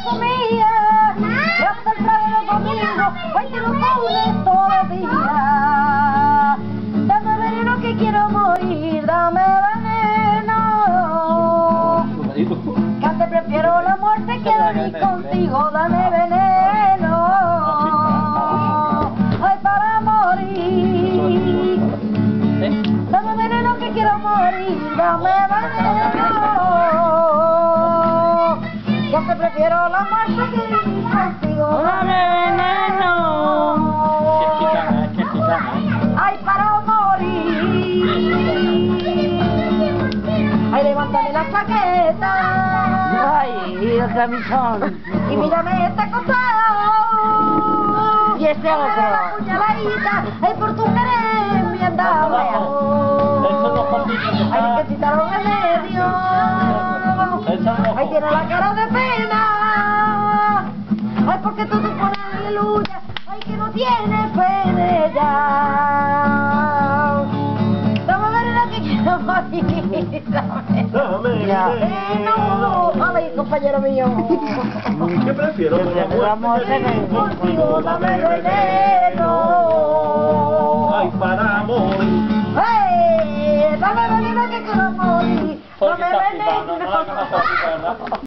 comía, y hasta el sábado domingo, hoy te lo pones todavía. Dame veneno que quiero morir, dame veneno. Que antes prefiero la muerte que dormir contigo, dame veneno. Ay, para morir. Dame veneno que quiero morir, dame veneno. Yo te prefiero la muerte que vivir contigo, dame veneno. Ay, para morir. Ay, levántame la chaqueta. Ay, el camisón. Y mírame este costado. Y este otro. La puñaladita. Ay, por tu querer me andaba. Ay, le quitaron el medio. Ay, tiene la cara de pena. Ay, porque tú te pones aleluya. Ay, que no tiene pena ya. Dame veneno que quiero morir. Dame No, ay, compañero mío. ¿Qué prefiero? Contigo, dame veneno. Ay, para morir. Hey, dame veneno que quiero morir. Dame veneno.